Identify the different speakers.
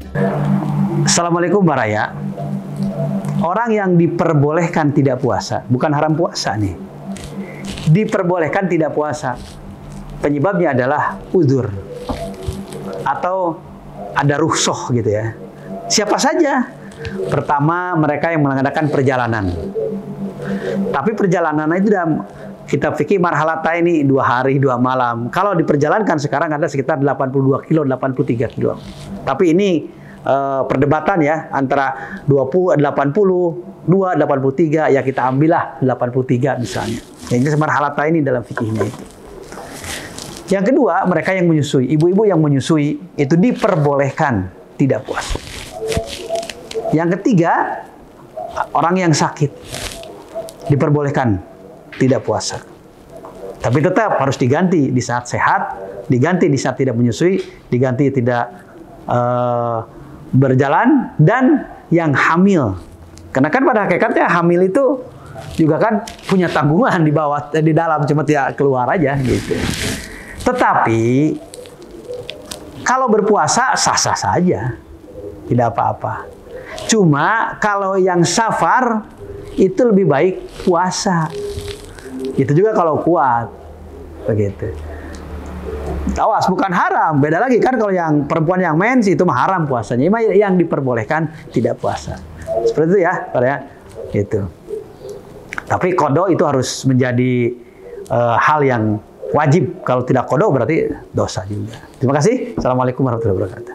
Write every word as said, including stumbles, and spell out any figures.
Speaker 1: Assalamualaikum Mbak Raya. Orang yang diperbolehkan tidak puasa, bukan haram puasa nih. Diperbolehkan tidak puasa. Penyebabnya adalah uzur. Atau ada rukhsah gitu ya. Siapa saja? Pertama, mereka yang mengadakan perjalanan. Tapi perjalanan itu dalam kita fikir marhalata ini dua hari, dua malam. Kalau diperjalankan sekarang ada sekitar delapan puluh dua kilo, delapan puluh tiga kilo. Tapi ini uh, perdebatan ya, antara dua puluh, delapan puluh dua, delapan puluh tiga, ya kita ambillah delapan puluh tiga misalnya. Ini marhalata ini dalam fikihnya itu. Yang kedua, mereka yang menyusui. Ibu-ibu yang menyusui, itu diperbolehkan tidak puasa. Yang ketiga, orang yang sakit. Diperbolehkan tidak puasa. Tapi tetap harus diganti di saat sehat, diganti di saat tidak menyusui, diganti tidak uh, berjalan, dan yang hamil. Karena kan pada hakikatnya hamil itu juga kan punya tanggungan di bawah, di dalam, cuma tidak keluar aja gitu. Tetapi kalau berpuasa sah-sah saja, tidak apa-apa. Cuma kalau yang safar itu lebih baik puasa. Itu juga kalau kuat, begitu. Awas, bukan haram. Beda lagi kan kalau yang perempuan yang mens itu mah haram puasanya. Yang diperbolehkan tidak puasa. Seperti itu ya, Pak ya. Itu. Tapi qada itu harus menjadi uh, hal yang wajib. Kalau tidak qada berarti dosa juga. Terima kasih. Assalamualaikum warahmatullahi wabarakatuh.